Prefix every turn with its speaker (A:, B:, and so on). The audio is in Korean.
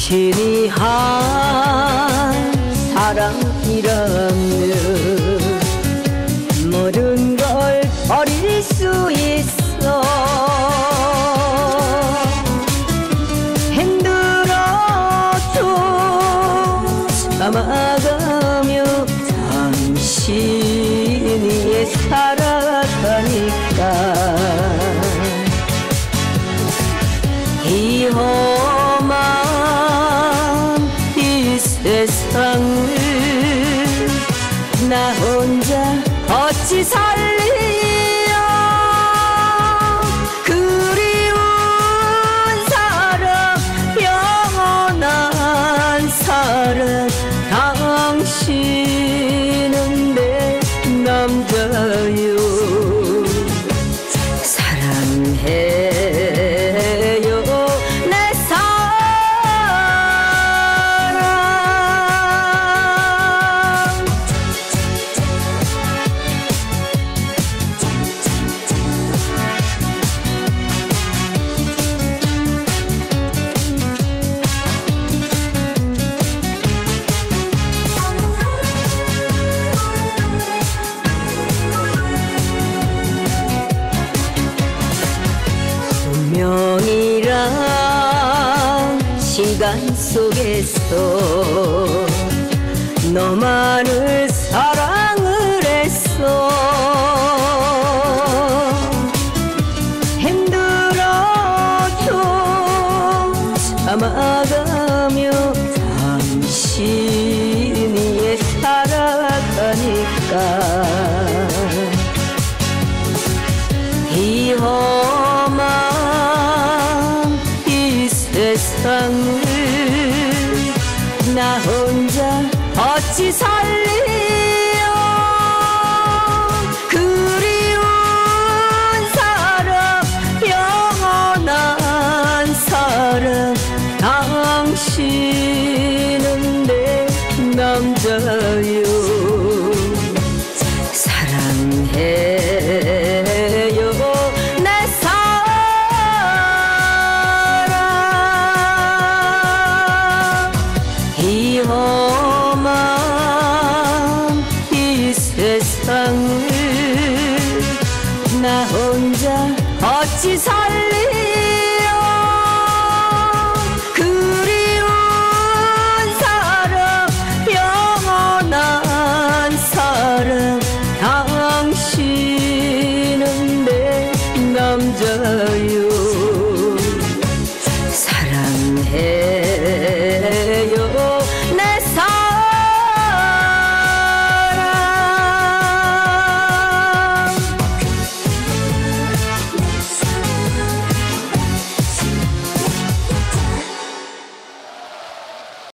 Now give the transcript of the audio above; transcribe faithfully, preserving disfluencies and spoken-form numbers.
A: 당신이 한 사랑이라면 모든 걸 버릴 수 있어. 힘들어도 참아가며 당신이 살아가니까 이 험한 이 세상을 나 혼자 어찌 살리요. 그리운 사랑, 영원한 사랑, 당신은 내 남자요. 사랑해요 내 사랑. 운명이란 시간 속에서 너만을 사랑을 했어. 힘들어도 참아가며 당신이 살아가니까 이 험한 이 세상을 나 혼자 어찌 살리요. 그리운 사랑, 영원한 사랑, 당신은 내 남자요. 사랑해요 내 사랑. 이 험한 이 세상을 나 혼자 어찌 살리요. 그리운 사랑, 영원한 사랑, 당신은 내 남자요.